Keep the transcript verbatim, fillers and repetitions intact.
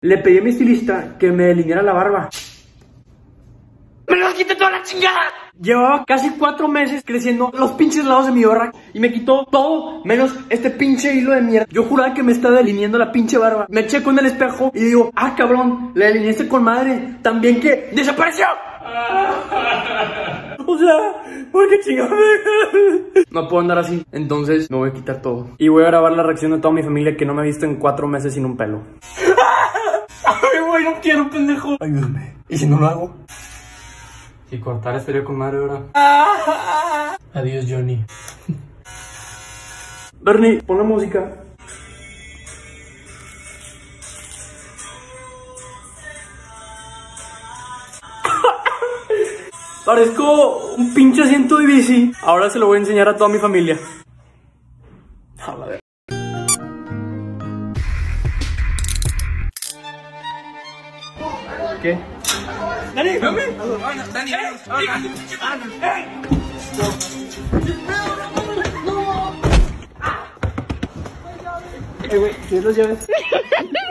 Le pedí a mi estilista que me delineara la barba. ¡Me los quité toda la chingada! Llevaba casi cuatro meses creciendo los pinches lados de mi barba y me quitó todo menos este pinche hilo de mierda. Yo juraba que me estaba delineando la pinche barba. Me checo en el espejo y digo, ah cabrón, la delineaste con madre. También que desapareció. O sea, ¿por qué chingada? No puedo andar así, entonces me voy a quitar todo. Y voy a grabar la reacción de toda mi familia que no me ha visto en cuatro meses sin un pelo. Ay, güey, no quiero, pendejo. Ayúdame. ¿Y si no lo hago? Si cortar estaría con madre ahora. Adiós, Johnny. Bernie, pon la música. Parezco un pinche asiento de bici. Ahora se lo voy a enseñar a toda mi familia. A la ver. ¿Qué? ¡Dani! ¡Dani! ¡Dani! ¡Eh, güey! ¿Tienes las llaves?